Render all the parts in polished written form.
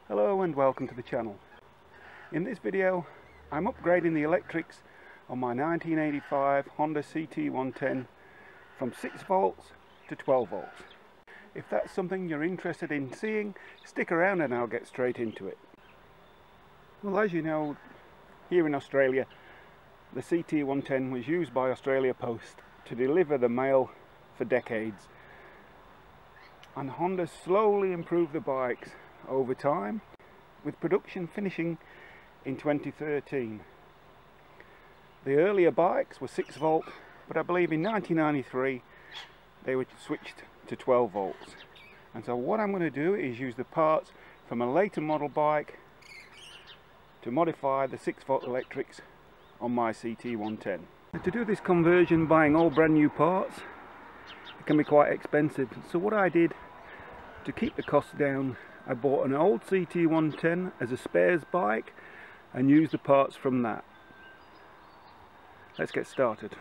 Hello and welcome to the channel. In this video I'm upgrading the electrics on my 1985 Honda CT110 from 6 volts to 12 volts. If that's something you're interested in seeing, stick around and I'll get straight into it. Well, as you know, here in Australia the CT110 was used by Australia Post to deliver the mail for decades, and Honda slowly improved the bikes over time, with production finishing in 2013. The earlier bikes were 6 volt, but I believe in 1993 they were switched to 12 volts. And so what I'm going to do is use the parts from a later model bike to modify the 6 volt electrics on my CT110. To do this conversion, buying all brand new parts, it can be quite expensive. So what I did to keep the costs down, I bought an old CT110 as a spares bike and used the parts from that. Let's get started.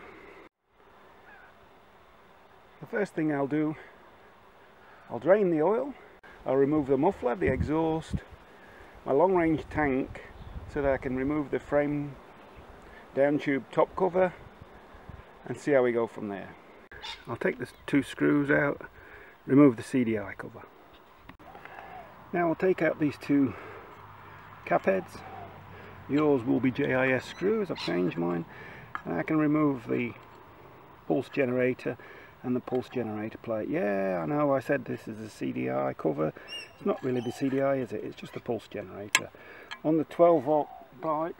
The first thing I'll do, I'll drain the oil, I'll remove the muffler, the exhaust, my long range tank, so that I can remove the frame down tube top cover and see how we go from there. I'll take the 2 screws out, remove the CDI cover. Now we'll take out these 2 cap heads. Yours will be JIS screws, I've changed mine, and I can remove the pulse generator and the pulse generator plate. Yeah, I know I said this is a CDI cover. It's not really the CDI, is it? It's just a pulse generator. On the 12 volt bike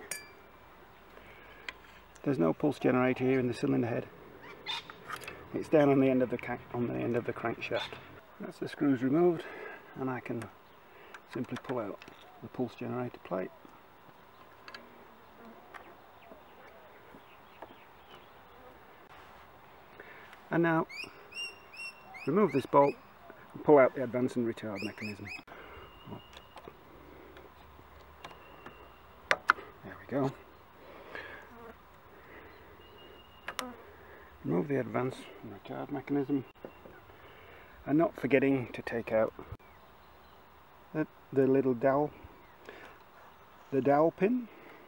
there's no pulse generator here in the cylinder head. It's down on the end of the crankshaft. That's the screws removed, and I can simply pull out the pulse generator plate. And now remove this bolt and pull out the advance and retard mechanism. There we go. Remove the advance and retard mechanism, and not forgetting to take out the little dowel pin.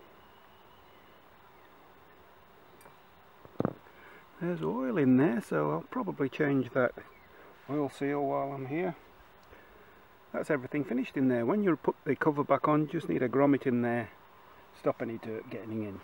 There's oil in there, so I'll probably change that oil seal while I'm here. That's everything finished in there. When you put the cover back on, you just need a grommet in there, stop any dirt getting in.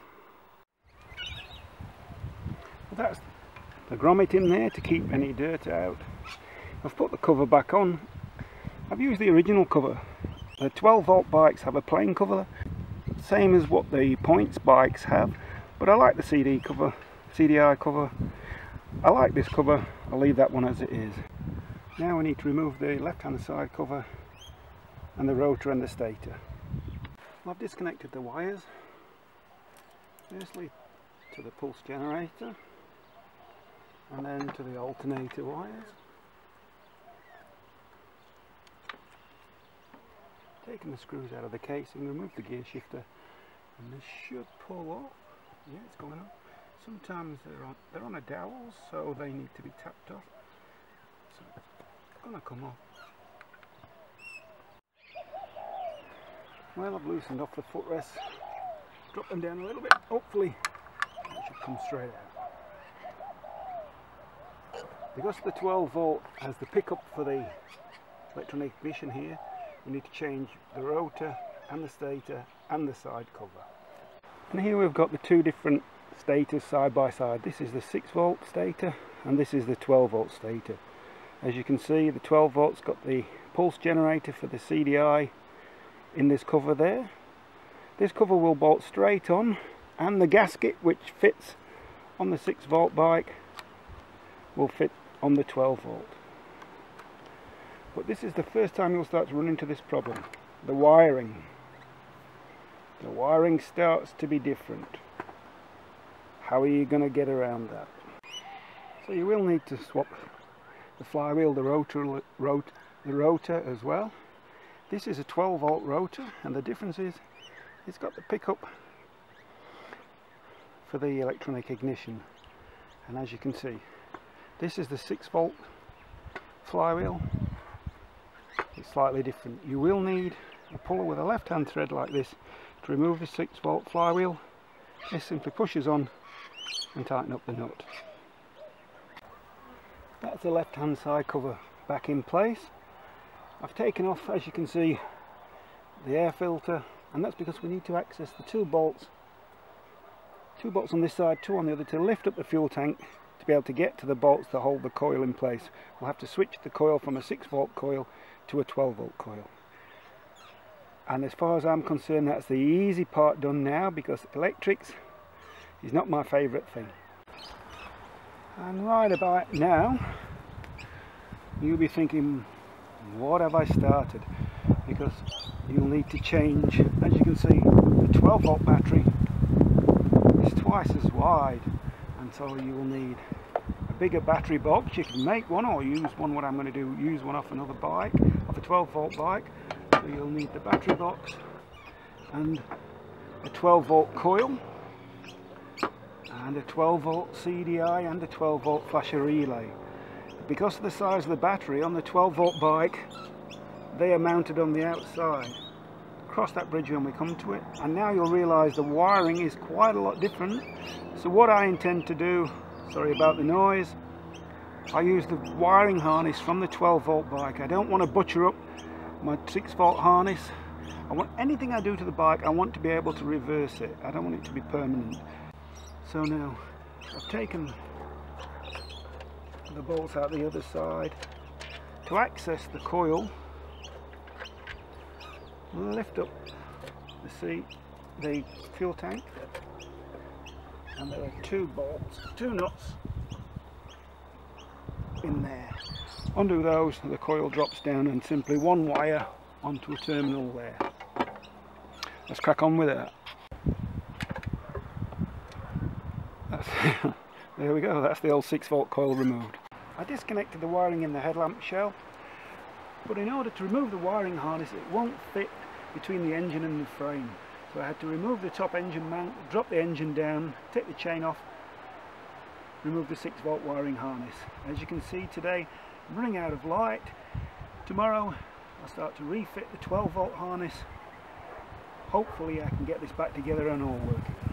Well, that's the grommet in there to keep any dirt out. I've put the cover back on. I've used the original cover. The 12 volt bikes have a plain cover, same as what the points bikes have, but I like the CDI cover. I like this cover. I'll leave that one as it is. Now we need to remove the left hand side cover and the rotor and the stator. Well, I've disconnected the wires, firstly to the pulse generator and then to the alternator wires. Taking the screws out of the casing, remove the gear shifter, and this should pull off. Yeah, it's going off. Sometimes they're on a dowel, so they need to be tapped off. So it's going to come off. Well, I've loosened off the footrests, drop them down a little bit. Hopefully that should come straight out. Because the 12 volt has the pickup for the electronic ignition here, we need to change the rotor and the stator and the side cover. And here we've got the 2 different stators side by side. This is the 6 volt stator and this is the 12 volt stator. As you can see, the 12 volt's got the pulse generator for the CDI in this cover there. This cover will bolt straight on, and the gasket which fits on the 6 volt bike will fit on the 12 volt. But this is the first time you'll start to run into this problem. The wiring. The wiring starts to be different. How are you going to get around that? So you will need to swap the flywheel, the rotor as well. This is a 12 volt rotor, and the difference is it's got the pickup for the electronic ignition, and as you can see, this is the 6 volt flywheel. It's slightly different. You will need a puller with a left hand thread like this to remove the 6-volt flywheel. This simply pushes on and tighten up the nut. That's the left hand side cover back in place. I've taken off, as you can see, the air filter, and that's because we need to access the two bolts on this side, two on the other, to lift up the fuel tank to be able to get to the bolts that hold the coil in place. We'll have to switch the coil from a 6-volt coil to a 12-volt coil. And as far as I'm concerned, that's the easy part done now, because electrics is not my favourite thing. And right about now, you'll be thinking, what have I started? Because you'll need to change, as you can see, the 12-volt battery is twice as wide, and so you'll need a bigger battery box. You can make one or use one. What I'm going to do, use one off another bike, off a 12-volt bike. So you'll need the battery box and a 12-volt coil and a 12-volt CDI and a 12-volt flasher relay. Because of the size of the battery on the 12-volt bike, they are mounted on the outside. Cross that bridge when we come to it, and now you'll realise the wiring is quite a lot different. So what I intend to do, sorry about the noise, I use the wiring harness from the 12-volt bike. I don't want to butcher up my 6-volt harness. I want anything I do to the bike, I want to be able to reverse it. I don't want it to be permanent. So now I've taken the bolts out the other side. To access the coil, lift up the fuel tank, and there are two bolts, two nuts in there. Undo those, the coil drops down, and simply one wire onto a terminal there. Let's crack on with it. There we go, that's the old 6-volt coil removed. I disconnected the wiring in the headlamp shell, but in order to remove the wiring harness, it won't fit between the engine and the frame. So I had to remove the top engine mount, drop the engine down, take the chain off, remove the 6-volt wiring harness. As you can see today, I'm running out of light. Tomorrow I'll start to refit the 12-volt harness. Hopefully I can get this back together and all working.